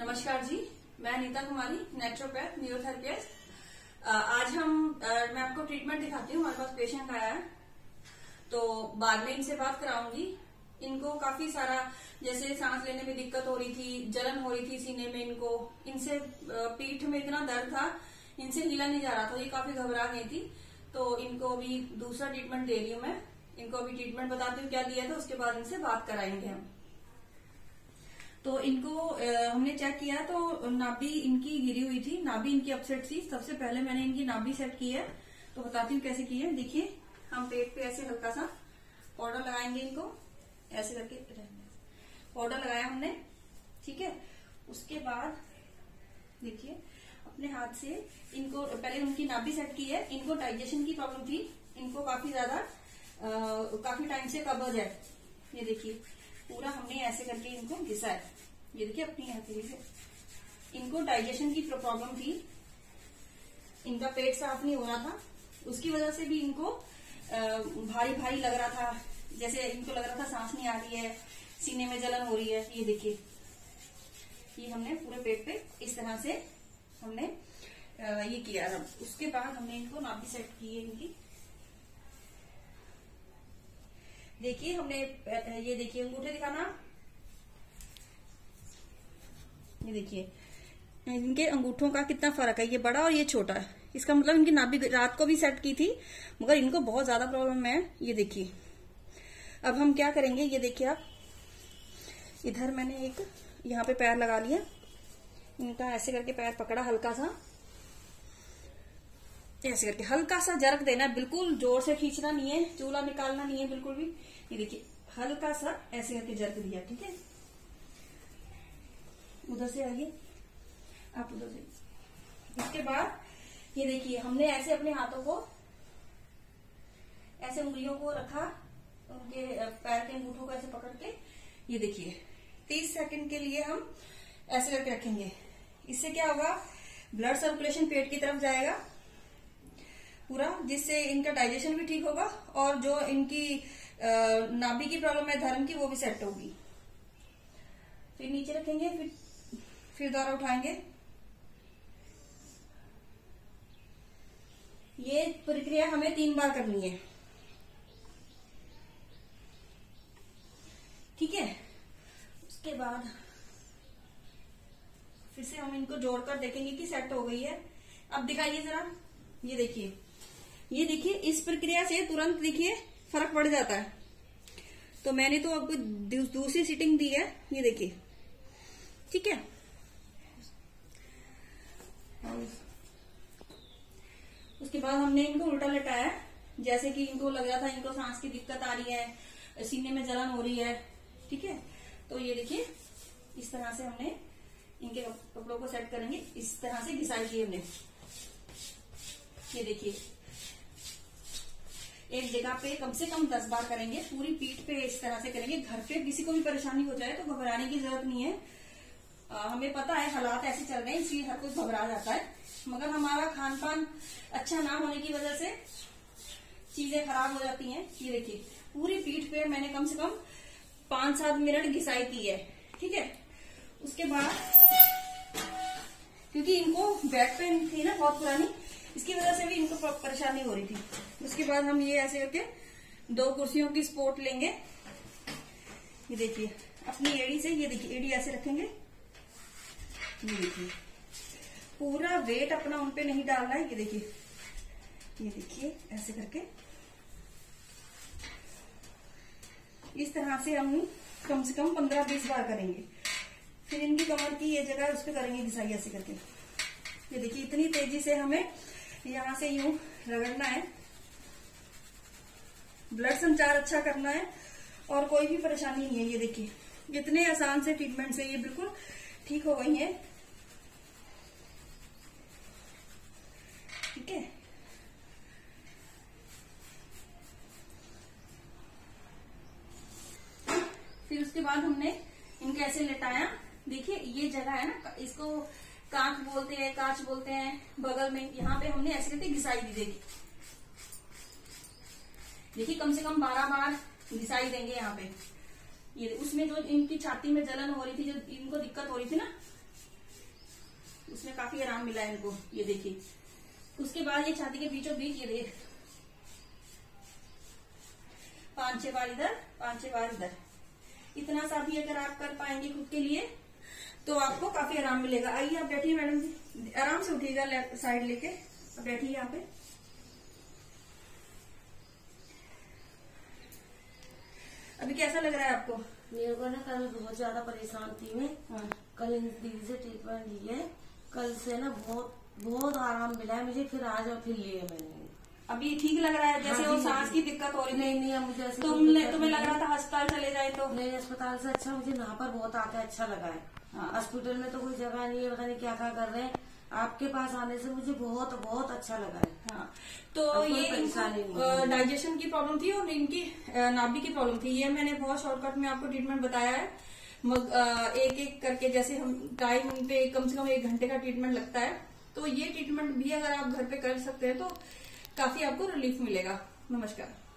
नमस्कार जी, मैं नीता कुमारी, naturopath neurotherapist. आज मैं आपको ट्रीटमेंट दिखाती हूँ। हमारे पास पेशेंट आया है तो बाद में इनसे बात कराऊंगी। इनको काफी सारा जैसे सांस लेने में दिक्कत हो रही थी, जलन हो रही थी सीने में, इनसे पीठ में इतना दर्द था, इनसे हिला नहीं जा रहा था, ये काफी घबरा गई थी। तो इनको अभी दूसरा ट्रीटमेंट दे रही हूँ मैं। इनको अभी ट्रीटमेंट बताती हूँ क्या दिया था, उसके बाद इनसे बात कराएंगे हम। तो इनको हमने चेक किया तो नाभि इनकी गिरी हुई थी, नाभि इनकी अपसेट थी। सबसे पहले मैंने इनकी नाभि सेट की है, तो बताती हूँ कैसे की है। देखिए, हम पेट पे ऐसे हल्का सा पाउडर लगाएंगे, इनको ऐसे करके पाउडर लगाया हमने, ठीक है। उसके बाद देखिए अपने हाथ से इनको पहले उनकी नाभि सेट की है। इनको डाइजेशन की प्रॉब्लम थी, इनको काफी ज्यादा काफी टाइम से कब्ज है। ये देखिए पूरा हमने ऐसे करके इनको घिसा है। ये देखिए अपनी हथेली से इनको डाइजेशन की प्रॉब्लम थी, इनका पेट साफ नहीं हो रहा था, उसकी वजह से भी इनको भारी भारी लग रहा था, जैसे इनको लग रहा था सांस नहीं आ रही है, सीने में जलन हो रही है। ये देखिए, ये हमने पूरे पेट पे इस तरह से हमने ये किया। उसके बाद हमने इनको नाभि सेट की है इनकी। देखिए हमने ये देखिए अंगूठे दिखाना, ये देखिए इनके अंगूठों का कितना फर्क है, ये बड़ा और ये छोटा है। इसका मतलब इनकी नाभि रात को भी सेट की थी, मगर इनको बहुत ज्यादा प्रॉब्लम है। ये देखिए अब हम क्या करेंगे, ये देखिए आप इधर मैंने एक यहाँ पे पैर लगा लिया, इनका ऐसे करके पैर पकड़ा, हल्का सा ऐसे करके हल्का सा जरक देना है, बिल्कुल जोर से खींचना नहीं है, चूल्हा निकालना नहीं है बिल्कुल भी। ये देखिए हल्का सा ऐसे करके जरक दिया, ठीक है। उधर से आइए आप, उधर से। इसके बाद ये देखिए हमने ऐसे अपने हाथों को ऐसे उंगलियों को रखा, उनके पैर के अंगूठों को ऐसे पकड़ के। ये देखिए 30 सेकंड के लिए हम ऐसे करके रखेंगे। इससे क्या होगा, ब्लड सर्कुलेशन पेट की तरफ जाएगा पूरा, जिससे इनका डाइजेशन भी ठीक होगा और जो इनकी नाभि की प्रॉब्लम है धर्म की, वो भी सेट होगी। फिर नीचे रखेंगे, फिर दोबारा उठाएंगे। ये प्रक्रिया हमें 3 बार करनी है, ठीक है। उसके बाद फिर से हम इनको जोड़कर देखेंगे कि सेट हो गई है। अब दिखाइए जरा, ये देखिए, ये देखिए इस प्रक्रिया से तुरंत देखिए फर्क पड़ जाता है। तो मैंने तो आपको दूसरी सीटिंग दी है, ये देखिए, ठीक है। उसके बाद हमने इनको उल्टा लेटाया, जैसे कि इनको लग रहा था इनको सांस की दिक्कत आ रही है, सीने में जलन हो रही है, ठीक है। तो ये देखिए इस तरह से हमने इनके कपड़ों को सेट करेंगे, इस तरह से घिसाई की हमने। ये देखिए एक जगह पे कम से कम 10 बार करेंगे, पूरी पीठ पे इस तरह से करेंगे। घर पे किसी को भी परेशानी हो जाए तो घबराने की जरूरत नहीं है। हमें पता है हालात ऐसे चल रहे हैं, इसलिए हर कोई घबरा जाता है, मगर हमारा खान पान अच्छा ना होने की वजह से चीजें खराब हो जाती हैं। ये देखिए पूरी पीठ पे मैंने कम से कम 5-7 मिनट घिसाई की है, ठीक है। उसके बाद क्योंकि इनको बैक पेन थी ना बहुत पुरानी, इसकी वजह से भी इनको परेशानी हो रही थी। उसके बाद हम ये ऐसे करके 2 कुर्सियों की सपोर्ट लेंगे। ये देखिए अपनी एड़ी से, ये देखिए एड़ी ऐसे रखेंगे, ये देखिए पूरा वेट अपना उन पे नहीं डालना है। ये देखिए ऐसे करके इस तरह से हम कम से कम 15-20 बार करेंगे। फिर इनकी कमर की ये जगह उस पर करेंगे घिसाई ऐसे करके। ये देखिए इतनी तेजी से हमें यहां से यूं रगड़ना है, ब्लड संचार अच्छा करना है और कोई भी परेशानी नहीं है। ये देखिए इतने आसान से ट्रीटमेंट से ये बिल्कुल ठीक हो गई है, ठीक है। फिर उसके बाद हमने इनको ऐसे लेटाया। देखिए ये जगह है ना, इसको कांच बोलते हैं, कांच बोलते हैं, बगल में यहाँ पे हमने ऐसे करके घिसाई दी देगी। देखिए कम से कम 12 बार घिसाई देंगे यहाँ पे। ये उसमें जो इनकी छाती में जलन हो रही थी, जो इनको दिक्कत हो रही थी ना, उसमें काफी आराम मिला है इनको, ये देखिए। उसके बाद ये छाती के बीचों बीच ये देखिए 5-6 बार इधर, 5-6 बार इधर। इतना सा भी अगर आप कर पाएंगे खुद के लिए तो आपको काफी आराम मिलेगा। आइए आप बैठिए मैडम जी, आराम से उठिएगा लेफ्ट साइड लेके, अब बैठिए यहाँ पे। अभी कैसा लग रहा है आपको? मेरे को ना कल बहुत ज्यादा परेशान थी मैं। हाँ। कल इन दीदी से ट्रीटमेंट ली है, कल से ना बहुत आराम मिला है मुझे। फिर आज और फिर लिए मैंने। अभी ठीक लग रहा है? जैसे वो सांस की दिक्कत हो रही थी? नहीं, मुझे तुम्हें लग रहा था अस्पताल चले जाए तो? नहीं, अस्पताल से अच्छा मुझे यहाँ पर बहुत आके अच्छा लगा है। हॉस्पिटल में तो कोई जगह नहीं है, पता नहीं क्या कर रहे हैं। आपके पास आने से मुझे बहुत अच्छा लगा है। हाँ, तो ये डाइजेशन की प्रॉब्लम थी और इनकी नाभि की प्रॉब्लम थी। ये मैंने बहुत शॉर्टकट में आपको ट्रीटमेंट बताया है। एक एक करके, जैसे हम टाइम पे कम से कम 1 घंटे का ट्रीटमेंट लगता है, तो ये ट्रीटमेंट भी अगर आप घर पे कर सकते हैं तो काफी आपको रिलीफ मिलेगा। नमस्कार।